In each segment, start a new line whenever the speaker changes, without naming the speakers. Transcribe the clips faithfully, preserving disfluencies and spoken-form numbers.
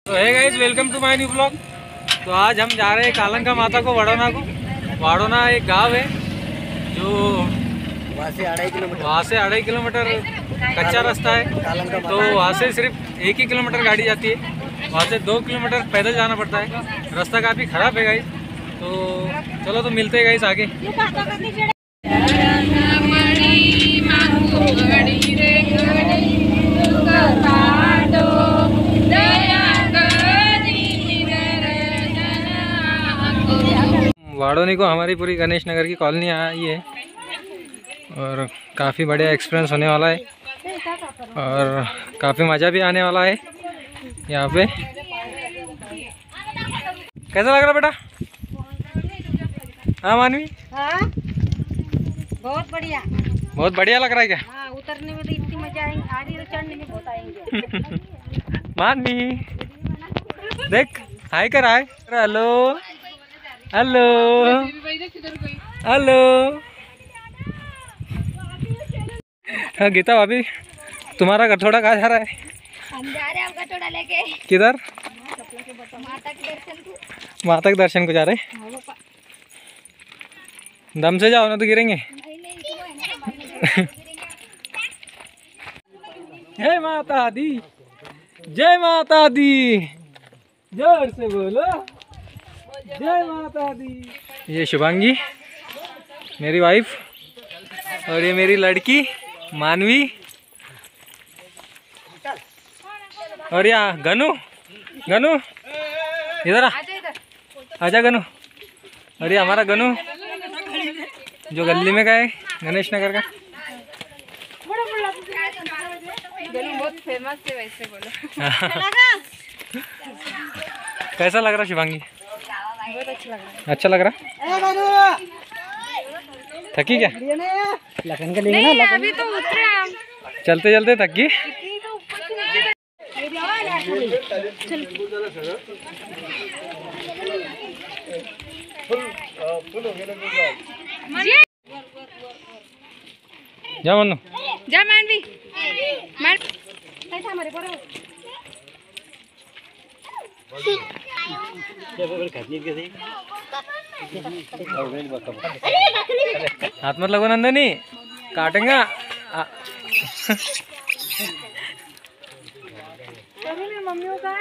तो है guys, welcome to my new blog. तो आज हम जा रहे हैं कालंका माता को वाडोना को। वाडोना एक गांव है जो
वहाँ से अढ़ाई किलोमीटर
वहाँ से अढ़ाई किलोमीटर कच्चा रास्ता है। तो वहाँ से सिर्फ एक ही किलोमीटर गाड़ी जाती है, वहाँ से दो किलोमीटर पैदल जाना पड़ता है। रास्ता काफ़ी ख़राब है गाइस। तो चलो तो मिलते हैं गाइस आगे। वाडोनी को हमारी पूरी गणेश नगर की कॉलोनी आई है और काफ़ी बढ़िया एक्सपीरियंस होने वाला है और काफ़ी मज़ा भी आने वाला है यहाँ पे। कैसा लग रहा बेटा? हाँ मानवी,
हाँ बहुत बढ़िया।
बहुत बढ़िया लग रहा है क्या?
हाँ, उतरने में तो इतनी मजा आएगी, आगे तो चढ़ने में बहुत आएंगे।
मानवी देख, हाय कर, हाय। Hello hello hello. हाँ गीता भाभी, तुम्हारा गठोड़ा कहाँ जा रहा है?
हम जा रहे हैं गठोड़ा लेके।
किधर?
माता के दर्शन को।
माता के दर्शन को जा रहे हैं? दम से जाओ ना तो गिरेंगे। जय माता दी, जय माता दी, जोर से बोलो जय माता दी। ये शुभांगी मेरी वाइफ और ये मेरी लड़की मानवी और यहाँ गनु। गनु इधर आ, आजा गनु। और ये हमारा गनु जो गली में का है, गणेश नगर का।
बहुत फेमस है वैसे बोलो।
कैसा लग रहा शिवांगी?
बहुत अच्छा लग रहा है।
अच्छा लग रहा? थकी क्या?
लखन का लेंगे
नहीं,
ना।
अभी तो उतरे हम।
चलते चलते थक गई। जा मनु,
जा मानवी। मान कैसा हमारे पर
हाथ मत लगो नंदनी, काटेंगा।
मम्मियों का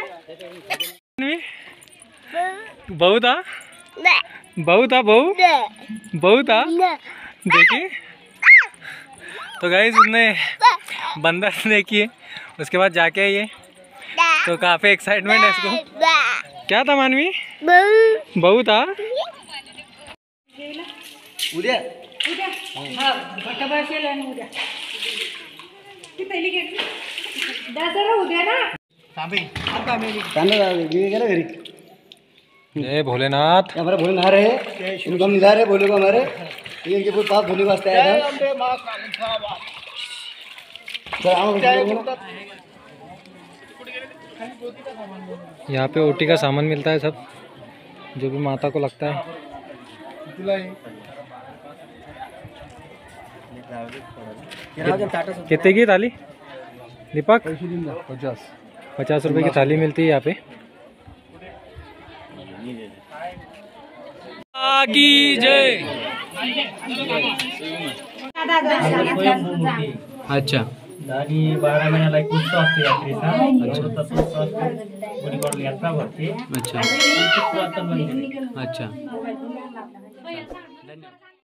बहू था, बहू था, बहू बहू था। देखिए तो गाइस, उसने बंदर देखी है, उसके बाद जाके ये तो काफी एक्साइटमेंट है इसको। क्या था मानवी? बहू था।
उद्या
उद्या हाँ घटाबाशी लाईन उद्या ती पहिली गेट दादा उद्या ना
गेला घरी।
जय भोलेनाथ।
हमारा भोले नहा रहे हैं, इनको हम निधा रहे भोले को हमारे, ये इनके पूरे पाप भोले वास्ते आया था।
यहाँ पे ओटी का सामान मिलता है, सब जो भी माता को लगता है। कितने की थाली दीपक?
पचास
पचास रुपए की थाली मिलती है यहाँ पे। आगी जय। अच्छा
आणि बारा महिन्याला एक उत्सव असतो यात्रेचा. तसं उत्सव असतो, गुढीपाडवा यात्रा भरते.
अच्छा
पुरातन मंदिर आहे.
अच्छा।